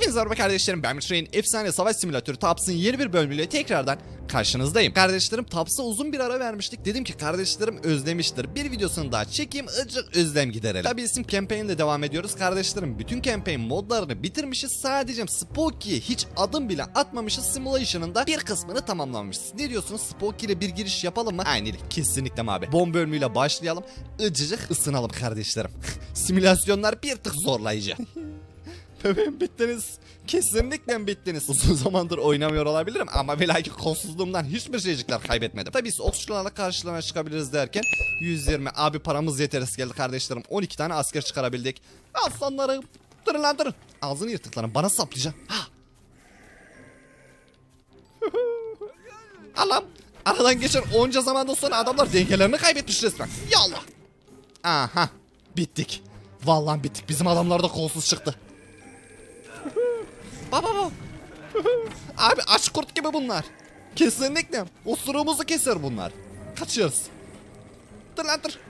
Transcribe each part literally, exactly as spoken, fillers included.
Hepinize merhaba kardeşlerim, ben Mitchell'in efsane savaş simülatörü Taps'ın yeni bir bölümüyle tekrardan karşınızdayım. Kardeşlerim, Taps'a uzun bir ara vermiştik. Dedim ki kardeşlerim özlemiştir, bir videosunu daha çekeyim, azıcık özlem giderelim. Tabi isim campaign ile devam ediyoruz kardeşlerim. Bütün campaign modlarını bitirmişiz. Sadece Spooky'ye hiç adım bile atmamışız. Simulation'ın da bir kısmını tamamlamışız. Ne diyorsunuz, Spooky ile bir giriş yapalım mı? Aynen, kesinlikle abi. Bomba bölümüyle başlayalım, ıcıcık ısınalım kardeşlerim. Simülasyonlar bir tık zorlayıcı. Bebeğim bittiniz. Kesinlikle bittiniz. Uzun zamandır oynamıyor olabilirim ama belki kolsuzluğumdan hiçbir şeycikler kaybetmedim. Tabii biz okçularla karşılarına çıkabiliriz derken yüz yirmi abi paramız yeteriz geldi kardeşlerim. on iki tane asker çıkarabildik. Aslanları durun lan durun. Ağzını yırtıklarım bana saplayacağım. Ha. Allah'ım, aradan geçen onca zamandan sonra adamlar dengelerini kaybetmiş resmen. Yallah. Aha, bittik. Vallahi bittik, bizim adamlar da kolsuz çıktı. Baba baba. Abi aç kurt gibi bunlar. Kesinlikle osuruğumuzu keser bunlar. Kaçıyoruz. Dur lan dur.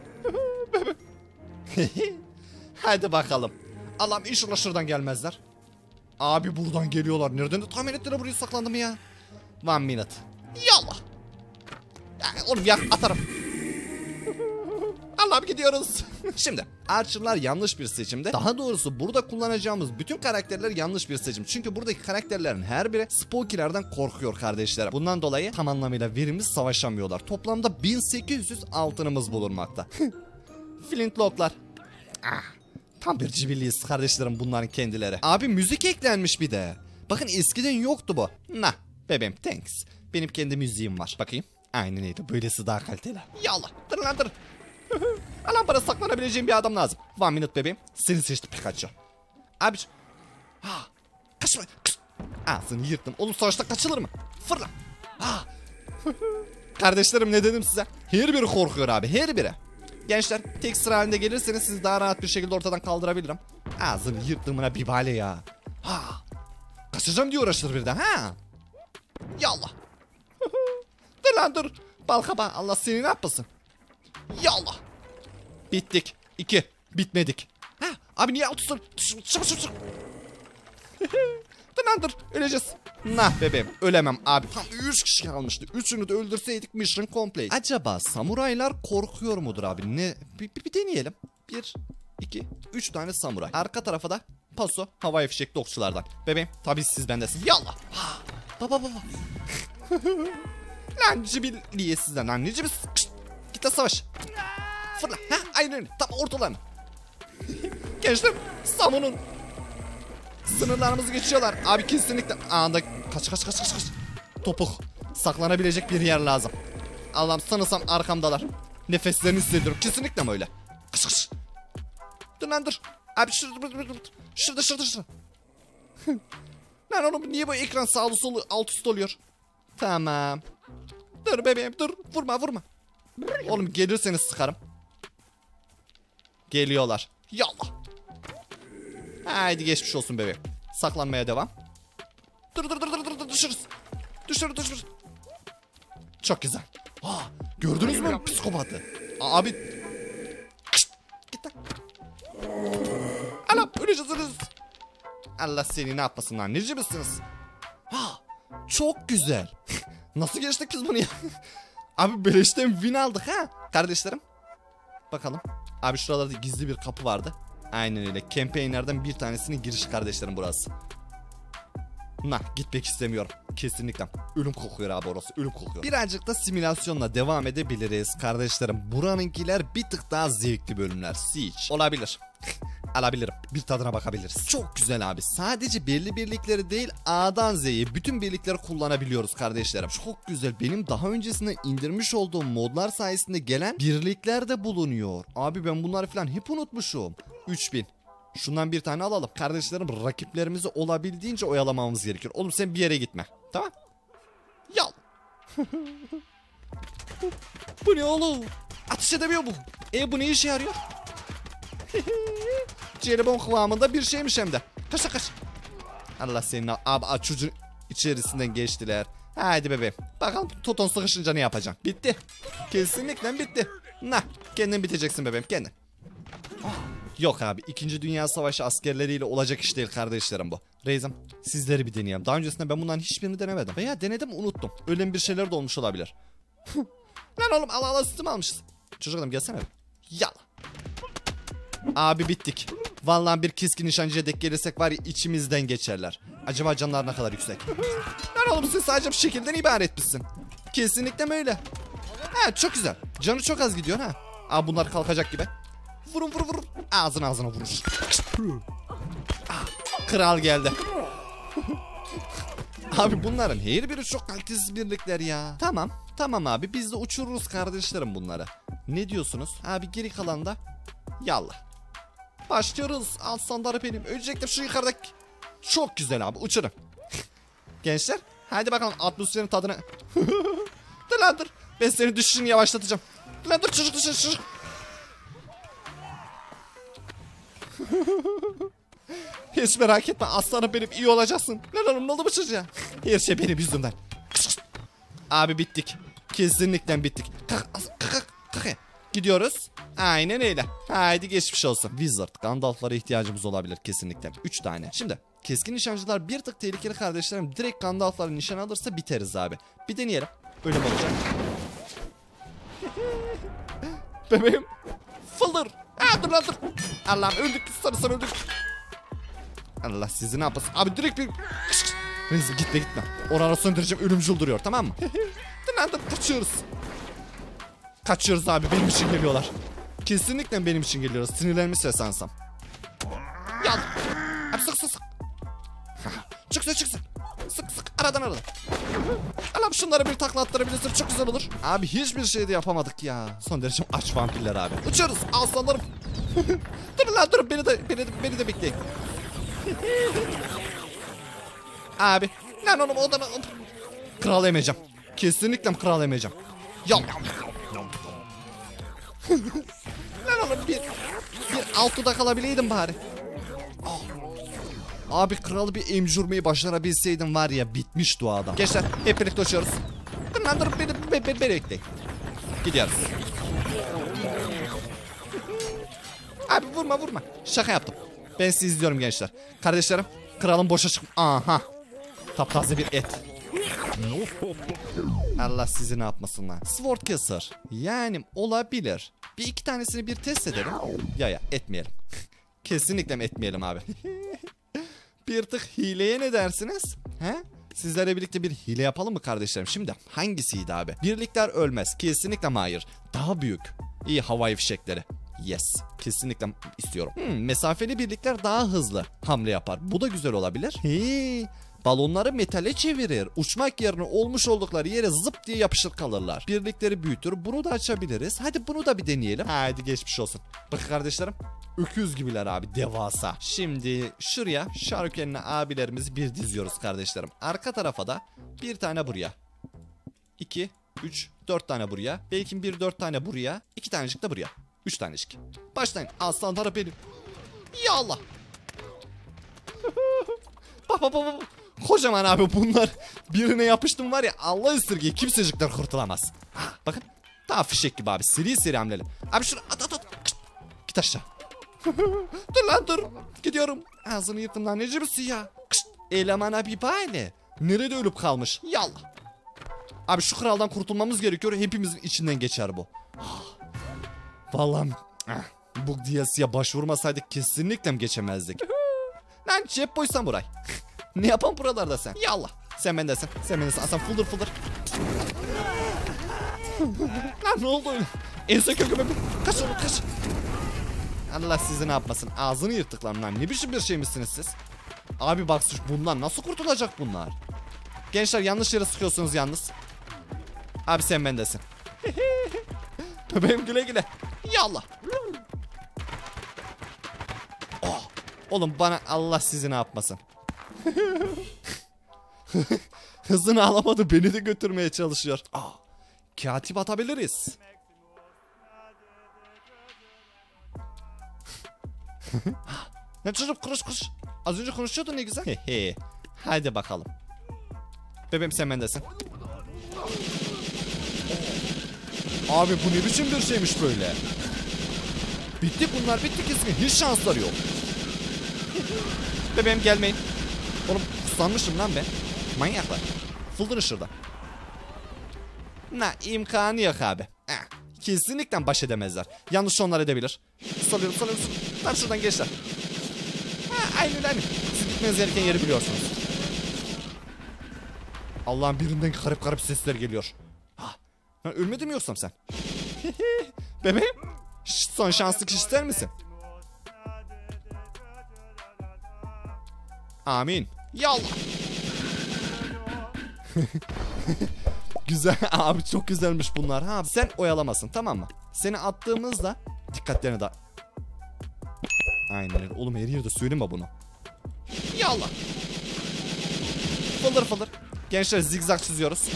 Hadi bakalım. Allah'ım inşallah şuradan gelmezler. Abi buradan geliyorlar. Nereden de tahmin ettiler buraya saklandım ya. One minute. Yallah. Ya, oğlum ya atarım. Allah'ım gidiyoruz. Şimdi Archer'lar yanlış bir seçimde. Daha doğrusu burada kullanacağımız bütün karakterler yanlış bir seçim. Çünkü buradaki karakterlerin her biri Spooky'lerden korkuyor kardeşlerim. Bundan dolayı tam anlamıyla verimli savaşamıyorlar. Toplamda bin sekiz yüz altınımız bulunmakta. Flintlock'lar. Ah, tam bir cibiliyiz kardeşlerim bunların kendileri. Abi müzik eklenmiş bir de. Bakın eskiden yoktu bu. Nah bebeğim thanks. Benim kendi müziğim var. Bakayım. Aynen öyle. Böylesi daha kaliteli. Yallah. Dur lan dur. Alan bana saklanabileceğim bir adam lazım. One minute bebeğim. Seni seçtim Pikachu. Abi. Ha. Kaçma. Kış. Ağzını yırttım. Oğlum savaşta kaçılır mı? Fırla. Ha. Kardeşlerim ne dedim size? Her biri korkuyor abi. Her biri. Gençler tek sıra halinde gelirseniz sizi daha rahat bir şekilde ortadan kaldırabilirim. Ağzını yırttığımına bir bale ya. Ha. Kaçacağım diye uğraşır birden. Ha. Yallah. Dur lan dur. Balkaba Allah seni ne yapmasın. Yallah. Bittik. İki. Bitmedik. Ha, abi niye altısın? Çık çık çık çık. Dur lan dur. Öleceğiz. Nah bebeğim. Ölemem abi. Tam üç kişi kalmıştı. Üçünü de öldürseydik mission complete. Acaba samuraylar korkuyor mudur abi? Ne? Bir, bir, bir deneyelim. Bir, iki, üç tane samuray. Arka tarafa da paso havai fişekli okçulardan. Bebeğim tabii siz bendesiniz. Yallah. Ha. Baba baba. Lan cibiliye sizden lan. Ne cibil? Git de savaş. Fırla. Heh, aynen öyle. Tam ortalarına. Gençler. Samun'un sınırlarımızı geçiyorlar. Abi kesinlikle. Anında kaç kaç kaç kaç kaç. Topuk. Saklanabilecek bir yer lazım. Allah'ım sanırsam arkamdalar. Nefeslerini hissediyorum. Kesinlikle mi öyle? Kaç kaç. Dur lan dur. Abi şurada şurada şurada şurada. Lan oğlum niye bu ekran sağlı solu alt üst oluyor? Tamam. Dur bebeğim dur. Vurma vurma. Oğlum gelirseniz sıkarım. Geliyorlar. Yallah. Haydi geçmiş olsun bebeğim. Saklanmaya devam. Dur dur dur dur dur düşürüz. Düşür düşür. Çok güzel. Aa, gördünüz mü psikopatı? Abi. Kışt, git lan. Anam öleceğiz öleceğiz. Allah seni ne yapmasın lan, neci misiniz? Ha, çok güzel. Nasıl geçtik biz bunu ya? Abi beleşten win aldık ha kardeşlerim. Bakalım. Abi şuralarda gizli bir kapı vardı. Aynen öyle. Campaign'lerden bir tanesinin girişi kardeşlerim burası. Nah gitmek istemiyorum. Kesinlikle. Ölüm kokuyor abi orası. Ölüm kokuyor. Birazcık da simülasyonla devam edebiliriz kardeşlerim. Buranınkiler bir tık daha zevkli bölümler. Siege. Olabilir. Alabilirim. Bir tadına bakabiliriz. Çok güzel abi. Sadece belli birlikleri değil A'dan Z'ye bütün birlikleri kullanabiliyoruz kardeşlerim. Çok güzel. Benim daha öncesinde indirmiş olduğum modlar sayesinde gelen birlikler de bulunuyor. Abi ben bunları falan hep unutmuşum. üç bin. Şundan bir tane alalım. Kardeşlerim rakiplerimizi olabildiğince oyalamamız gerekiyor. Oğlum sen bir yere gitme. Tamam. Yal. Bu ne oğlum? Ateş edemiyor bu. E bu ne işe yarıyor? Jelibon kıvamında bir şeymiş hem de. Kaç kaç. Allah senin abi çocuğun içerisinden geçtiler. Haydi bebeğim. Bakalım Toton sıkışınca ne yapacaksın? Bitti. Kesinlikle bitti. Nah kendin biteceksin bebeğim kendin. Yok abi, İkinci Dünya Savaşı askerleriyle olacak iş değil kardeşlerim bu. Reis'im sizleri bir deneyelim. Daha öncesinde ben bunların hiçbirini denemedim. Veya denedim unuttum. Öyle bir şeyler de olmuş olabilir. Lan oğlum Allah Allah sütümü almışız. Çocuk adam gelsene. Yala. Abi bittik. Vallahi bir keskin nişancıya denk gelirsek var ya içimizden geçerler. Acaba canlar ne kadar yüksek? Lan oğlum sen sadece bir şekilden ibaretmişsin. Kesinlikle mi öyle? Ha çok güzel. Canı çok az gidiyor ha. Aa bunlar kalkacak gibi. Vurun vurun vurun. Ağzına ağzına vurur. Kral geldi. Abi bunların her biri çok kalitesiz birlikler ya. Tamam. Tamam abi biz de uçururuz kardeşlerim bunları. Ne diyorsunuz? Abi geri kalan da yallah. Başlıyoruz. Aslanları benim. Öncelikle şu yukarıdaki. Çok güzel abi uçurun. Gençler hadi bakalım atmosferin tadını. Dur lan dur. Ben senin düşüşünü yavaşlatacağım. Dur lan dur çocuk çocuk çocuk. Hiç merak etme aslanım benim iyi olacaksın. Lan oğlum ne oldu bu çocuğa? Her şey benim yüzümden. Abi bittik. Kesinlikle bittik. Kalk kalk kalk. Gidiyoruz. Aynen öyle. Haydi geçmiş olsun. Wizard Gandalf'lara ihtiyacımız olabilir kesinlikle. üç tane. Şimdi keskin nişancılar bir tık tehlikeli kardeşlerim. Direkt Gandalf'lara nişan alırsa biteriz abi. Bir deneyelim. Ölüm olacak. Bebeğim. Fıldır. Aa dur lan dur. Allah'ım öldük. Sarısan öldük. Allah sizi ne yapasın. Abi direkt bir... Neyse gitme gitme. Oranı söndüreceğim ölümcül duruyor tamam mı? Dur lan dur kaçıyoruz. Kaçıyoruz abi benim için geliyorlar. Kesinlikle benim için geliyorlar. Sinirlenmişse sansam. Yal. Abi sık sık sık. Çıksın çıksın. Sık sık aradan aradan. Allah'ım şunları bir takla attırabilirsin çok güzel olur. Abi hiçbir şey de yapamadık ya. Son derece aç vampirler abi. Uçuyoruz aslanlarım. Dur lan dur beni de, beni de, beni de bekleyin. Abi. Lan oğlum odan kral yemeyeceğim. Kesinlikle kral yemeyeceğim. Yal. Lan oğlum bir, bir altıda kalabileydim bari. Oh. Abi kralı bir emcürmeyi başarabilseydim var ya bitmiş duada. Gençler hep birlikte uçuyoruz. Dur lan dur beni, beni, beni, beni bekleyin. Gidiyoruz. Abi vurma vurma. Şaka yaptım. Ben sizi izliyorum gençler. Kardeşlerim kralın boşa çık. Aha. Taptaze bir et. Allah sizi ne yapmasın lan. Swordcaster. Yani olabilir. Bir iki tanesini bir test edelim. Ya ya etmeyelim. Kesinlikle etmeyelim abi. Bir tık hileye ne dersiniz? He? Sizlerle birlikte bir hile yapalım mı kardeşlerim? Şimdi hangisiydi abi? Birlikler ölmez. Kesinlikle hayır. Daha büyük. İyi havai fişekleri. Yes. Kesinlikle istiyorum. Hmm, mesafeli birlikler daha hızlı hamle yapar. Bu da güzel olabilir. Hii. Balonları metale çevirir. Uçmak yerine olmuş oldukları yere zıp diye yapışır kalırlar. Birlikleri büyütür. Bunu da açabiliriz. Hadi bunu da bir deneyelim. Hadi geçmiş olsun. Bakın kardeşlerim. Öküz gibiler abi. Devasa. Şimdi şuraya Şarken'le abilerimizi bir diziyoruz kardeşlerim. Arka tarafa da bir tane buraya. iki, üç, dört tane buraya. Belki bir dört tane buraya. iki tanecik de buraya. üç tanecik. Başlayın. Aslanlara benim. Ya Allah. Bak bak bak. Kocaman abi bunlar. Birine yapıştım var ya Allah ısırgıyı kimsecikler kurtulamaz. Ha, bakın. Daha fişek gibi abi. Seri seri hamleli. Abi şunu at at at. Git aşağı. Dur lan dur. Gidiyorum. Ağzını yırttım lan. Nece misin ya? Kışt. Elemana bir bari. Nerede ölüp kalmış? Yallah. Abi şu kraldan kurtulmamız gerekiyor. Hepimizin içinden geçer bu. Vallahi bu D L C'ye başvurmasaydık kesinlikle geçemezdik. Lan cep boysan buray. Ne yapan buralarda sen? Yallah. Sen bendesin. Sen bendesin. Asan fıldır fıldır. Lan ne oldu öyle? Ense köküme bir. Kaç oğlum kaç. Allah sizi ne yapmasın. Ağzını yırttıklar lan. Ne biçim bir şeymişsiniz siz? Abi bak bundan nasıl kurtulacak bunlar? Gençler yanlış yere sıkıyorsunuz yalnız. Abi sen bendesin. Bebeğim güle güle. Yallah. Oh. Oğlum bana Allah sizi ne yapmasın. Hızını alamadı beni de götürmeye çalışıyor. Ah. Katip atabiliriz. Ne çocuk konuş konuş. Az önce konuşuyordun ne güzel. Hehe. Haydi bakalım. Bebeğim sen bendesin. Abi bu ne biçim bir şeymiş böyle. Bitti bunlar bitti kesin. Hiç şansları yok. Bebeğim gelmeyin. Oğlum ıslanmışım lan ben. Manyaklar. Fıldırın şurada. Na imkanı yok abi. Eh, kesinlikle baş edemezler. Yanlış onlar edebilir. Salıyorum salıyorum. Lan şuradan gençler. Ha, aynen aynen. Siz gitmeniz gereken yeri biliyorsunuz. Allah'ın birinden garip garip sesler geliyor. Ha, ha ölmedin mi yoksa sen? Bebeğim. Şşt, son şanslık ister misin? Amin. Yallah. Güzel abi, çok güzelmiş bunlar. Ha, sen oyalamasın, tamam mı? Seni attığımızda dikkatlerini da. Aynen öyle. Oğlum her yerde söyleme bunu. Yallah. Fıldır fıldır. Gençler zigzag çiziyoruz.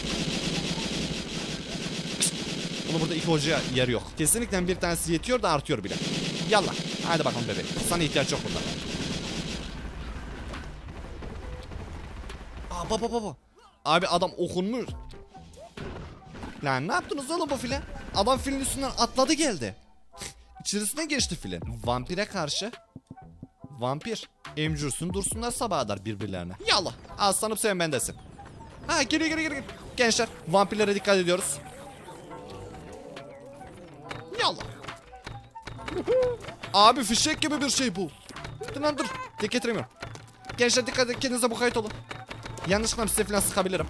Bunu burada iki hocaya yer yok. Kesinlikle bir tanesi yetiyor da artıyor bile. Yallah. Hadi bakalım bebeğim. Sana ihtiyaç yok burada. Aa baba baba. Abi adam okunmuş. Lan ne yaptınız oğlum bu file? Adam filin üstünden atladı geldi. İçerisine geçti filin. Vampire karşı. Vampir. Emcürsün dursunlar sabaha kadar birbirlerine. Yallah. Aslanım sen bendesin. Ha geliyor geliyor geliyor. Gençler vampirlere dikkat ediyoruz. Yallah. Abi fişek gibi bir şey bu. Dur lan dur. Dik getiremiyorum. Gençler dikkat edin, kendinize mukayyet olun. Yanlışlıkla size falan sıkabilirim.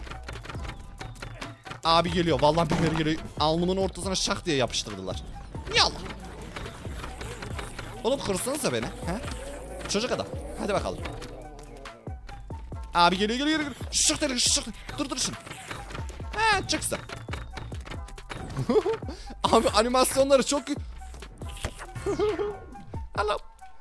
Abi geliyor. Vallahi birileri geliyor. Alnımın ortasına şak diye yapıştırdılar. Yallah. Oğlum kırsanıza beni. He? Çocuk adam. Hadi bakalım. Abi geliyor geliyor geliyor. Şık deli şık. Dur dur şunu. Ha çıksın. Abi animasyonları çok... Allah'ım.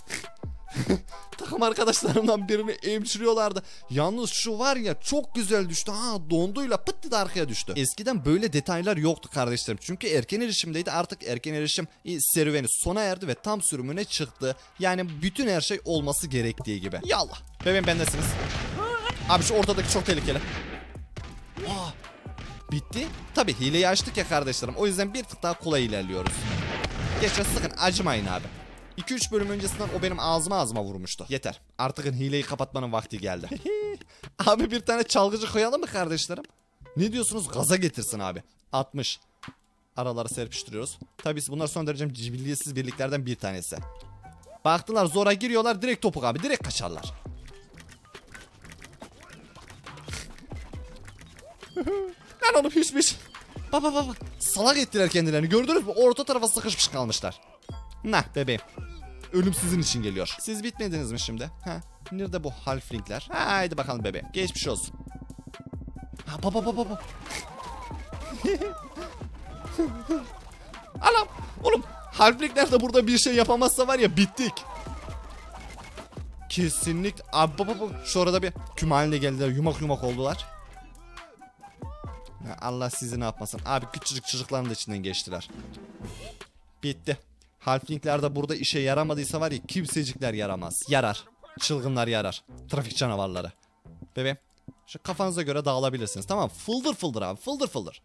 Takım arkadaşlarımdan birini emçiriyorlardı. Yalnız şu var ya çok güzel düştü. Ha donduyla pıttı da arkaya düştü. Eskiden böyle detaylar yoktu kardeşlerim. Çünkü erken erişimdeydi. Artık erken erişim serüveni sona erdi ve tam sürümüne çıktı. Yani bütün her şey olması gerektiği gibi. Yallah. Bebeğim bendesiniz. Abi şu ortadaki çok tehlikeli. Aa, bitti. Tabi hileyi açtık ya kardeşlerim. O yüzden bir tık daha kolay ilerliyoruz. Geçen sakın acımayın abi. iki üç bölüm öncesinden o benim ağzıma ağzıma vurmuştu. Yeter. Artık hileyi kapatmanın vakti geldi. Abi bir tane çalgıcı koyalım mı kardeşlerim? Ne diyorsunuz? Gaza getirsin abi. altmış. Araları serpiştiriyoruz. Tabii bunlar son derece cibilliyetsiz birliklerden bir tanesi. Baktılar zora giriyorlar, direkt topuk abi. Direkt kaçarlar. Lan oğlum hiçbir şey. Baba baba. Salak ettiler kendilerini. Gördünüz mü? Orta tarafa sıkışmış kalmışlar. Nah bebeğim. Ölüm sizin için geliyor. Siz bitmediniz mi şimdi? Ha? Nerede bu halflingler? Ha, haydi bakalım bebeğim. Geçmiş olsun. Ha baba baba baba. Anam. Oğlum halflingler de burada bir şey yapamazsa var ya bittik. Kesinlikle. Abi baba baba. Şu arada bir küm haline geldiler. Yumak yumak oldular. Allah sizi ne yapmasın. Abi küçücük çocukların da içinden geçtiler. Bitti. Halflingler de burada işe yaramadıysa var ya kimsecikler yaramaz. Yarar. Çılgınlar yarar. Trafik canavarları. Bebeğim. Şu kafanıza göre dağılabilirsiniz. Tamam. Fıldır fıldır abi. Fıldır fıldır.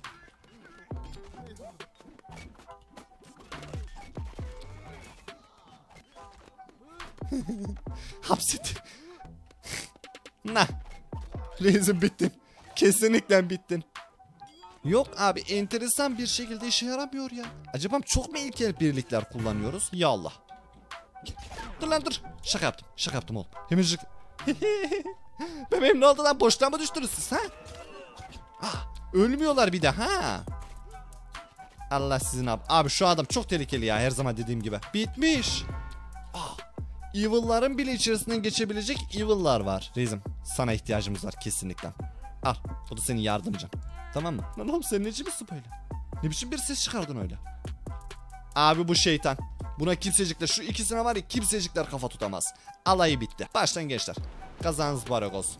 Hapset. Nah. Reis'im bittin. Kesinlikle bittin. Yok abi enteresan bir şekilde işe yaramıyor ya. Acaba çok mu ilkel birlikler kullanıyoruz? Ya Allah. Dur lan dur. Şaka yaptım. Şaka yaptım oğlum. Hemencik. Bebeğim ne oldu lan? Boşluğa mı düştünüz siz ha? Ah, ölmüyorlar bir de ha. Allah sizin abi. Abi şu adam çok tehlikeli ya her zaman dediğim gibi. Bitmiş. Ah, evil'ların bile içerisinden geçebilecek evil'lar var. Reis'im sana ihtiyacımız var kesinlikle. Al bu da senin yardımcın. Tamam mı? Lan oğlum sen neci misin böyle? Ne biçim bir ses çıkardın öyle? Abi bu şeytan. Buna kimsecikler şu ikisine var ya kimsecikler kafa tutamaz. Alayı bitti. Baştan gençler. Kazanız mübarek olsun.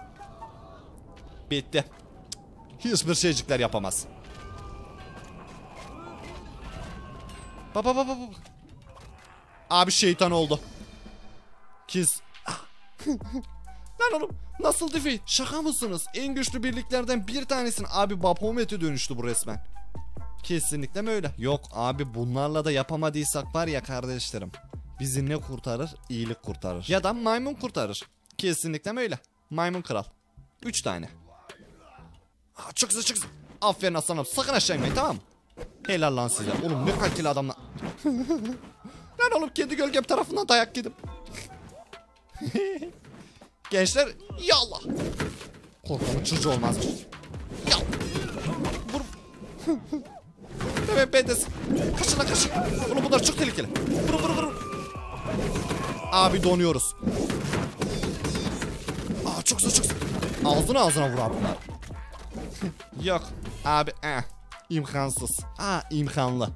Bitti. Hiçbir şeycikler yapamaz. Baba baba baba. Abi şeytan oldu. Kiz. Lan oğlum nasıl defeat? Şaka mısınız? En güçlü birliklerden bir tanesin. Abi Baphomet'e dönüştü bu resmen. Kesinlikle mi öyle? Yok abi bunlarla da yapamadıysak var ya kardeşlerim. Bizi ne kurtarır? İyilik kurtarır. Ya da maymun kurtarır. Kesinlikle öyle. Maymun kral. Üç tane. Aa, çok güzel çok güzel. Aferin aslanım. Sakın aşağı inmeyin, tamam mı? Helal lan size. Oğlum ne kaliteli adamlar. Lan oğlum kendi gölgem tarafından dayak yedim. Gençler yallah. Korkanın çocuğu olmazmış. Ya. Vur. Evet bendesin. Kaçın lan kaçın. Oğlum bunlar çok tehlikeli. Vurun vurun vurun. Abi donuyoruz. Aa çok güzel çok güzel. Ağzına ağzına vur abi bunlar. Yok abi eh. İmkansız. Aa imkanlı.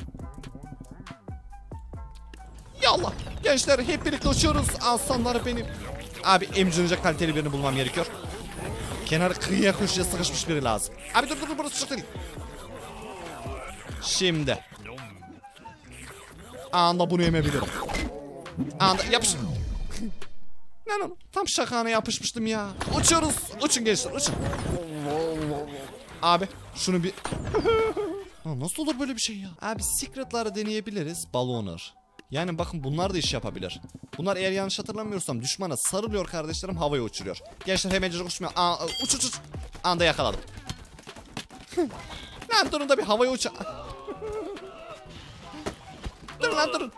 Yallah. Gençler hep birlikte uçuyoruz. Aslanları benim. Abi emcirince kaliteli birini bulmam gerekiyor. Kenar kıyıya köşeye sıkışmış biri lazım. Abi dur dur dur burası çok değil. Şimdi. Anda bunu yemebilirim. Anda yapış. Lan oğlum tam şakana yapışmıştım ya. Uçuyoruz. Uçun gençler uçun. Abi şunu bir... Nasıl olur böyle bir şey ya? Abi secret'ları deneyebiliriz. Balloner. Yani bakın bunlar da iş yapabilir. Bunlar eğer yanlış hatırlamıyorsam düşmana sarılıyor kardeşlerim, havaya uçuruyor. Gençler hemencik uçmuyor. Aa, uç uç uç. Anda yakaladım. Lan durun da bir havaya uç. Durun lan durun.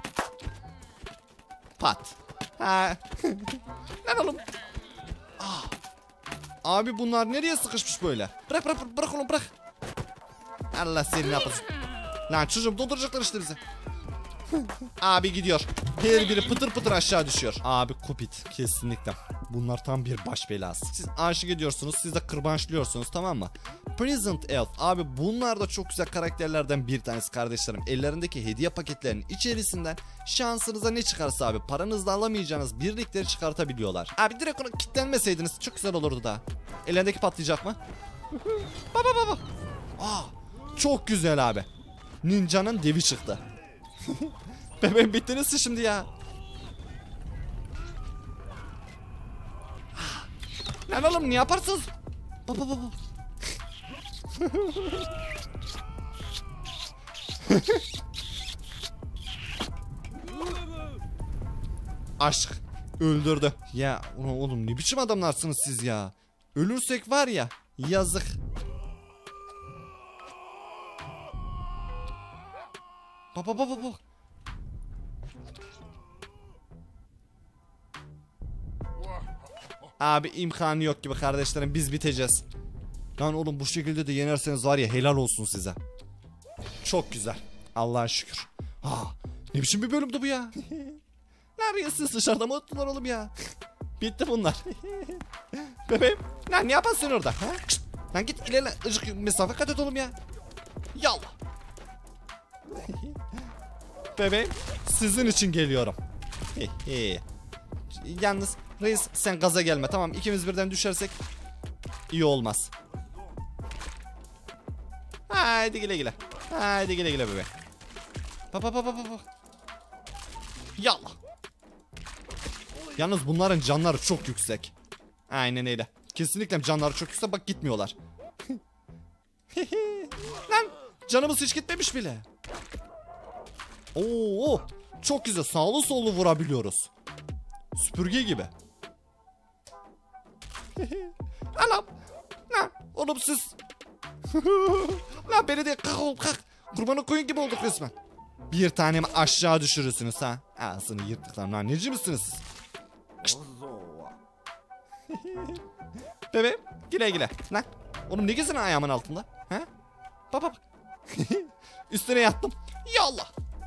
Pat. Ha. Lan oğlum. Aa. Abi bunlar nereye sıkışmış böyle? Bırak bırak bırak, bırak oğlum bırak. Allah seni ne yapasın. Lan çocuğum dolduracaklar işte bize. Abi gidiyor. Her biri pıtır pıtır aşağı düşüyor. Abi Cupid kesinlikle. Bunlar tam bir baş belası. Siz aşık ediyorsunuz, siz de kırbaçlıyorsunuz, tamam mı? Present Elf. Abi bunlar da çok güzel karakterlerden bir tanesi kardeşlerim. Ellerindeki hediye paketlerinin içerisinden şansınıza ne çıkarsa abi paranızla alamayacağınız birlikleri çıkartabiliyorlar. Abi direkt ona kilitlenmeseydiniz çok güzel olurdu da. Ellerindeki patlayacak mı? Baba baba. Aa, çok güzel abi. Ninja'nın devi çıktı. Bebeğim bittiniz siz şimdi ya. Lan oğlum ne yaparsınız? Baba baba. Aşk öldürdü. Ya oğlum ne biçim adamlarsınız siz ya. Ölürsek var ya yazık. Baba baba baba. Abi imkanı yok gibi kardeşlerim, biz biteceğiz. Lan oğlum bu şekilde de yenerseniz var ya helal olsun size. Çok güzel. Allah'a şükür. Ha, ne biçim bir bölümdü bu ya. Nereye siz dışarıda mı tuttular oğlum ya. Bitti bunlar. Bebeğim. Lan ne yaparsın orada? Ha? Şşt, lan git ilerle, ıcık mesafe kat et oğlum ya. Yallah. Bebeğim sizin için geliyorum. Yalnız reis sen gaza gelme, tamam, ikimiz birden düşersek iyi olmaz. Haydi güle güle. Haydi güle güle bebe. Baba baba baba. Yallah. Yalnız bunların canları çok yüksek. Aynen öyle. Kesinlikle canları çok yüksek, bak gitmiyorlar. Lan canımız hiç gitmemiş bile. Oo, çok güzel sağlı sollu vurabiliyoruz. Süpürge gibi. Anam. Lan oğlum siz. Lan beni de kalk kalk. Kurbanı koyun gibi olduk resmen. Bir tanemi aşağı düşürürsünüz ha. Ağzını yırttıklar lan, neci misiniz siz? Bebeğim güle güle. Lan oğlum ne gezdin ayağımın altında? Ha? Bak bak. Üstüne yattım. Yallah.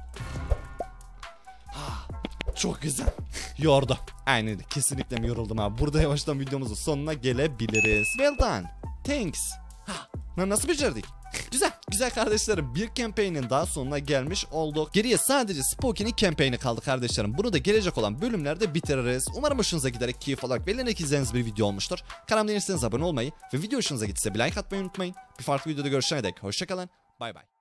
Çok güzel. Yordu. Aynen, kesinlikle mi yoruldum abi. Burada yavaştan videomuzun sonuna gelebiliriz. Well done. Thanks. Ha, nasıl becerdik? Güzel. Güzel kardeşlerim. Bir campaign'in daha sonuna gelmiş olduk. Geriye sadece Spooky'nin campaign'i kaldı kardeşlerim. Bunu da gelecek olan bölümlerde bitiririz. Umarım hoşunuza giderek keyif alarak beğenerek izlediğiniz bir video olmuştur. Kanalıma değilseniz abone olmayı ve video hoşunuza gitse bir like atmayı unutmayın. Bir farklı videoda görüşene dek hoşçakalın. Bay bay.